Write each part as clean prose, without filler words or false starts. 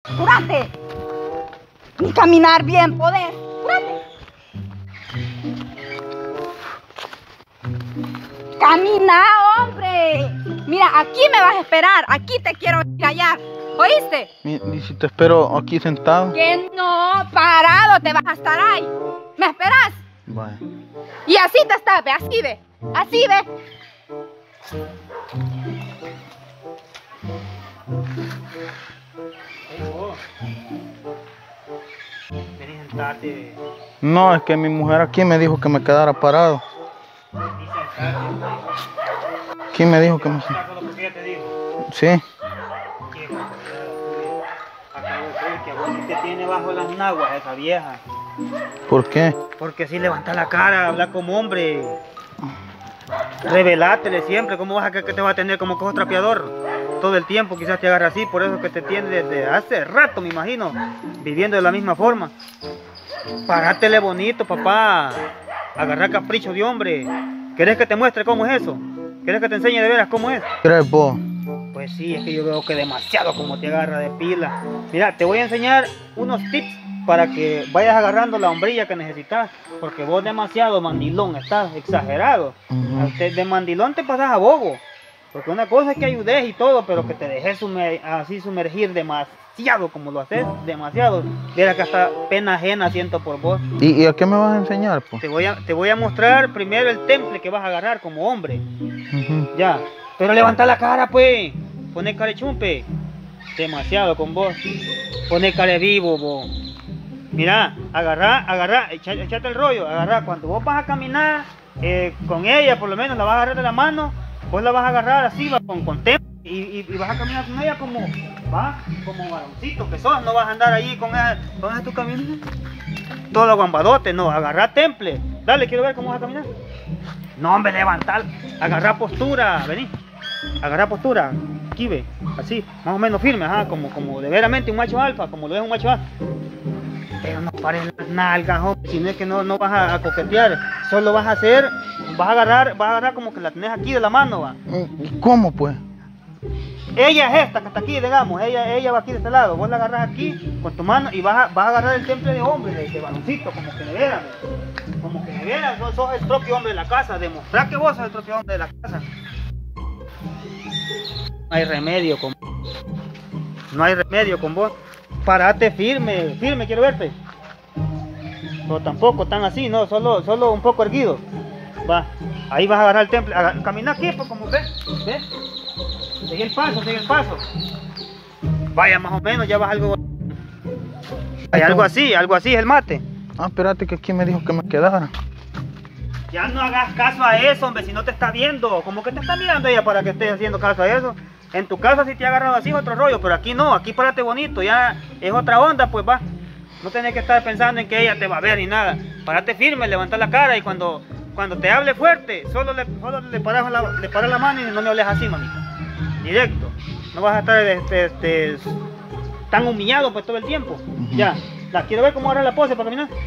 ¡Apúrate! Ni caminar bien podés. ¡Apúrate! ¡Camina, hombre! Mira, aquí me vas a esperar. Aquí te quiero callar. ¿Oíste? ¿Y si te espero aquí sentado? Que no, parado te vas a estar ahí. ¿Me esperas? Vaya. Y así te estás, ve, así ve. Así ve. Vení, sentate. No, es que mi mujer aquí me dijo que me quedara parado. Vení, sentate. Aquí me dijo que me... ¿Estás con lo que ella te dijo? Sí. ¿Qué barbaridad tuya? Acabo de ver que a vos sí te tiene bajo las naguas esa vieja. ¿Por qué? Porque si levanta la cara, habla como hombre. Revelátele siempre, ¿cómo vas a creer que te va a tener como cojo trapeador? Todo el tiempo quizás te agarra así, por eso que te tiene desde hace rato, me imagino, viviendo de la misma forma. Parátele bonito, papá. Agarrar capricho de hombre. ¿Querés que te muestre cómo es eso? ¿Querés que te enseñe de veras cómo es? ¿Crees vos? Pues sí, es que yo veo que demasiado como te agarra de pila. Mira, te voy a enseñar unos tips para que vayas agarrando la hombrilla que necesitas, porque vos demasiado mandilón, estás exagerado. De mandilón te pasas a bobo, porque una cosa es que ayudes y todo, pero que te dejes así sumergir demasiado como lo haces, demasiado. Mira que hasta pena ajena siento por vos. ¿Y a qué me vas a enseñar, pues? Te voy a mostrar primero el temple que vas a agarrar como hombre. Ya, pero levanta la cara, pues. Pone carechumpe. Demasiado con vos. Pone care vivo, vos. Mira, agarra, echate el rollo, agarra. Cuando vos vas a caminar con ella, por lo menos la vas a agarrar de la mano, vos la vas a agarrar así, va, con temple, y vas a caminar con ella como varoncito que sos, no vas a andar ahí con ella tu camino, todo aguambadote, no, agarra temple. Dale, quiero ver cómo vas a caminar. No, hombre, levantar, agarra postura, vení, agarra postura, aquí ve, así, más o menos firme, ajá, como de veramente un macho alfa, como lo es un macho alfa. Pero no pares las nalgas, hombre, si no es que no vas a coquetear, solo vas a hacer, vas a agarrar como que la tenés aquí de la mano, va. ¿Cómo, pues? Ella es esta que está aquí, digamos, ella va aquí de este lado, vos la agarras aquí con tu mano y vas a agarrar el temple de hombre, de varoncito, como que de veras, sos el propio hombre de la casa, demostrar que vos sos el propio hombre de la casa. No hay remedio con vos. Parate firme, quiero verte. Pero tampoco tan así, no, solo un poco erguido. Va, ahí vas a agarrar el temple, camina aquí, pues como ves. Sigue el paso. Vaya, más o menos, ya vas algo. Hay algo así es el mate. Ah, espérate que aquí me dijo que me quedara. Ya no hagas caso a eso, hombre, si no te está viendo. ¿Cómo que te está mirando ella para que estés haciendo caso a eso? En tu casa si te ha agarrado así es otro rollo, pero aquí no, aquí párate bonito, ya es otra onda, pues va. No tenés que estar pensando en que ella te va a ver ni nada. Párate firme, levanta la cara y cuando te hable fuerte, solo le paras la mano y no me hables así, mamita. Directo. No vas a estar tan humillado pues todo el tiempo. Ya, quiero ver cómo agarra la pose para caminar.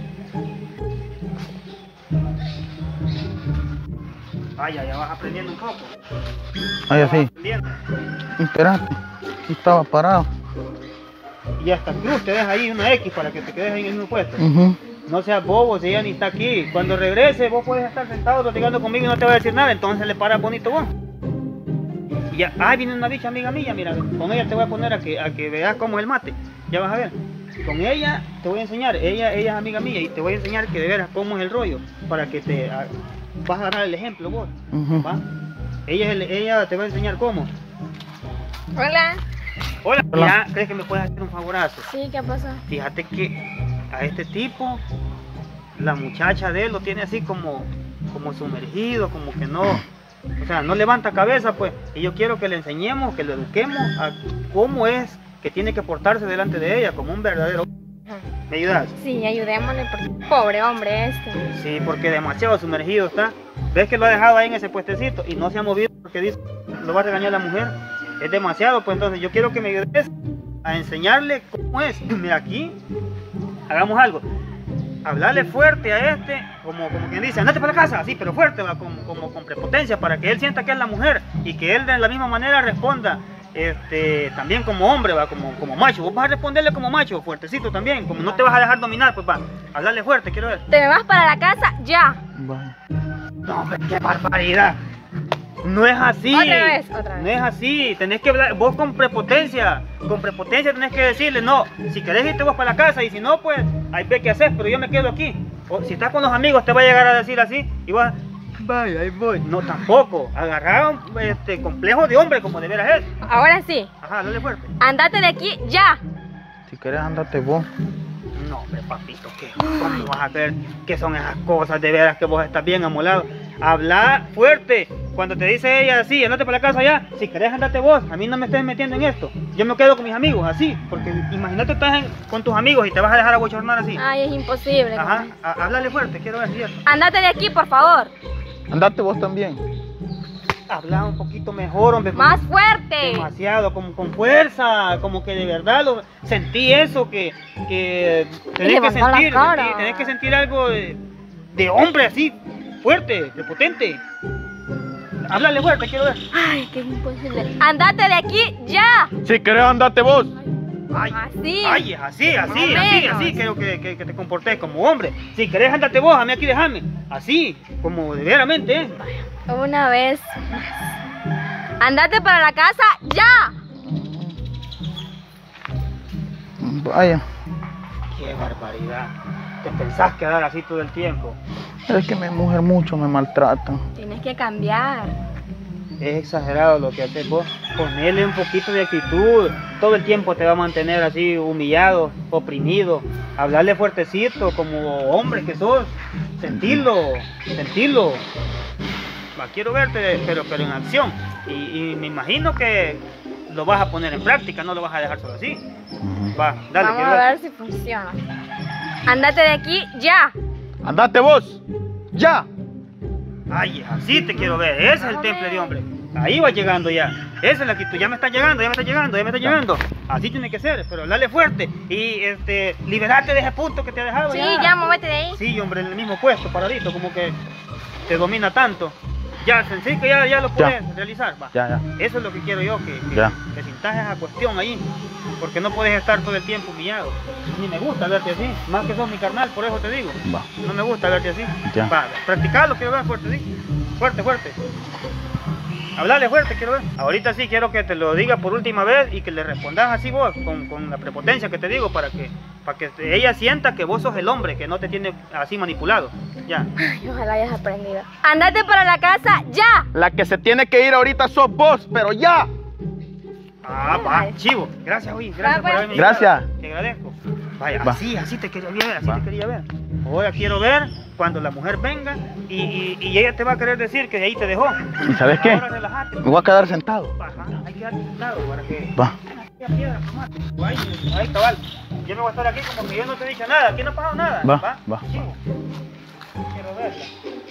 Vaya, ya vas aprendiendo un poco. Ay, así. Espérate, aquí estaba parado. Y hasta cruz te deja ahí una X para que te quedes ahí en el mismo puesto. No seas bobo, si ella ni está aquí. Cuando regrese vos puedes estar sentado platicando conmigo y no te va a decir nada, entonces le paras bonito vos. Y ya, viene una bicha amiga mía, mira, con ella te voy a poner a que veas cómo es el mate. Ya vas a ver. Con ella te voy a enseñar, ella es amiga mía y te voy a enseñar que de veras cómo es el rollo, para que vas a agarrar el ejemplo vos. ¿Va? Ella te va a enseñar cómo. Hola. Hola, mira, ¿crees que me puedes hacer un favorazo? Sí, ¿qué pasa? Fíjate que a este tipo, la muchacha de él lo tiene así como sumergido, como que no, o sea, no levanta cabeza, pues. Y yo quiero que le enseñemos, que lo eduquemos a cómo es que tiene que portarse delante de ella, como un verdadero. ¿Me ayudas? Sí, ayudémosle, porque pobre hombre este. Sí, porque demasiado sumergido está. ¿Ves que lo ha dejado ahí en ese puestecito y no se ha movido porque dice lo va a regañar la mujer? Es demasiado, pues entonces yo quiero que me ayudes a enseñarle cómo es. Mira, aquí, hagamos algo. Hablarle fuerte a este, como quien dice, andate para la casa, así, pero fuerte, como con prepotencia, para que él sienta que es la mujer y que él de la misma manera responda también como hombre, va, como macho. Vos vas a responderle como macho, fuertecito también. Como no te vas a dejar dominar, pues va, hablarle fuerte, quiero ver. Te me vas para la casa ya. Vaya. No, hombre, qué barbaridad. No es así. Otra vez. No es así. Tenés que hablar, vos con prepotencia tenés que decirle, no, si querés irte vos para la casa y si no, pues, ahí ve qué haces, pero yo me quedo aquí. O si estás con los amigos, te va a llegar a decir así y vas, vaya, ahí voy. No, tampoco. Agarrar un complejo de hombre como de veras es. Ahora sí. Ajá, dale fuerte. Andate de aquí ya. Si querés, andate vos. No, hombre, papito, ¿cómo vas a creer que son esas cosas de veras que vos estás bien amolado? Habla fuerte. Cuando te dice ella así, andate para la casa ya, si querés andate vos, a mí no me estés metiendo en esto. Yo me quedo con mis amigos, así, porque imagínate estás con tus amigos y te vas a dejar abochornar así. Ay, es imposible. Ajá, háblale fuerte, quiero ver, ¿cierto? Andate de aquí, por favor. Andate vos también. Habla un poquito mejor, hombre. Más fuerte. Demasiado, como con fuerza, como que de verdad sentí eso, que tenés que sentir, tenés que sentir algo de hombre así, fuerte, prepotente. Háblale fuerte, quiero ver. Ay, que es imposible. Andate de aquí ya. Si querés, andate vos. Ay, Así. ay, así, Más o menos. creo que te comportes como hombre. Si querés, andate vos, a mí aquí déjame. Así, como de veramente, ¿eh? Una vez más. Andate para la casa ya. Vaya. Qué barbaridad. Te pensás quedar así todo el tiempo. Es que mi mujer mucho me maltrata. Tienes que cambiar. Es exagerado lo que haces vos. Ponele un poquito de actitud. Todo el tiempo te va a mantener así humillado, oprimido. Hablarle fuertecito como hombre que sos. Sentirlo. Va, quiero verte, pero en acción. Y me imagino que lo vas a poner en práctica, no lo vas a dejar solo así. Va, dale, Vamos quiero a ver. ver si funciona. Andate de aquí ya. Andate vos. Ya. Ay, así te quiero ver. Ese es el temple de hombre. Ahí va llegando ya. Esa es la actitud. Ya me está llegando. Así tiene que ser, pero dale fuerte. Y liberarte de ese punto que te ha dejado. Sí, ya, móvete de ahí. Sí, hombre, en el mismo puesto, paradito, como que te domina tanto. Ya, sensei, que ya lo puedes realizar. Va. Ya. Eso es lo que quiero yo, que sintas esa cuestión ahí. Porque no puedes estar todo el tiempo humillado. Ni me gusta verte así. Más que sos mi carnal, por eso te digo. Va. No me gusta verte así. Ya. Va, practicarlo, quiero ver fuerte, ¿sí? Fuerte. Hablarle fuerte, quiero ver. Ahorita sí quiero que te lo diga por última vez y que le respondas así vos, con la prepotencia que te digo, para que ella sienta que vos sos el hombre, que no te tiene así manipulado. Ya. Ay, ojalá hayas aprendido. Andate para la casa ya. La que se tiene que ir ahorita sos vos, pero ya. Ah, va, chivo. Gracias, oye. Gracias por haberme Gracias. ayudado. Te agradezco. Vaya, Va. así te quería ver, Ahora quiero ver cuando la mujer venga y ella te va a querer decir que de ahí te dejó. ¿Y sabes qué? Ahora relájate. Me voy a quedar sentado. Ajá, hay que quedarte sentado para que... Va. Ahí, cabal. Yo me voy a estar aquí como que yo no te he dicho nada. Aquí no ha pasado nada. Va. Chivo. Quiero verla.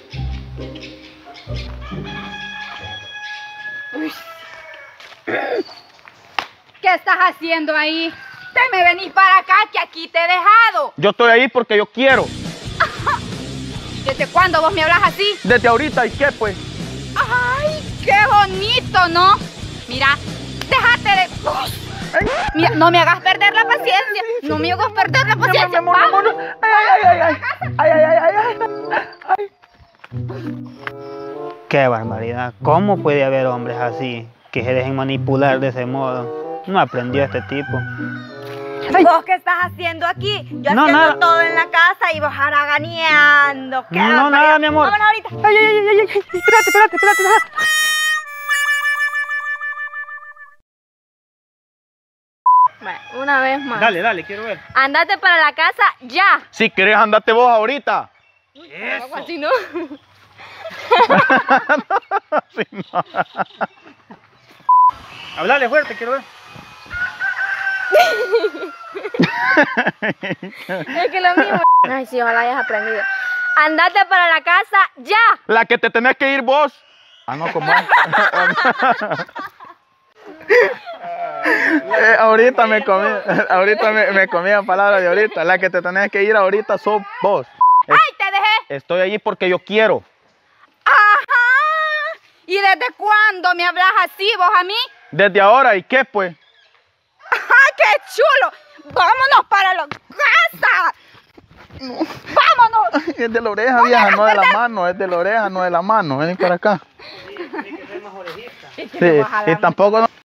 ¿Qué estás haciendo ahí? Te me venís para acá, que aquí te he dejado. Yo estoy ahí porque yo quiero. ¿Desde cuándo vos me hablas así? Desde ahorita, ¿y qué pues? ¡Ay, qué bonito!, ¿no? Mira, déjate de... Mira, no me hagas perder la paciencia. No me hagas perder la paciencia. Amor. Ay. Qué barbaridad. ¿Cómo puede haber hombres así que se dejen manipular de ese modo? No aprendió este tipo. ¿Vos qué estás haciendo aquí? Yo No, haciendo nada. todo en la casa y vos haraganeando. ¿Qué No, barbaridad? nada, mi amor. Vámonos ahorita. Ay. Espérate. Bueno, una vez más. Dale, quiero ver. Andate para la casa ya. Si querés, andate vos ahorita. Eso. Así no. Sí, no. Hablale fuerte, quiero ver. Es que lo mismo. Ay, sí, ojalá hayas aprendido. Andate para la casa ya. La que te tenés que ir vos. Ah, no, ¿cómo? Ahorita me comí la palabra de ahorita. La que te tenés que ir ahorita sos vos. ¡Ay, te dejé! Estoy allí porque yo quiero. ¡Ajá! ¿Y desde cuándo me hablas así vos a mí? Desde ahora, ¿y qué pues? ¡Ay, qué chulo! ¡Vámonos para la casa! ¡Vámonos! Es de la oreja, vieja, no de la mano. Es de la oreja, no de la mano. Ven para acá. Sí, tiene que ser más orejista. Sí, y tampoco...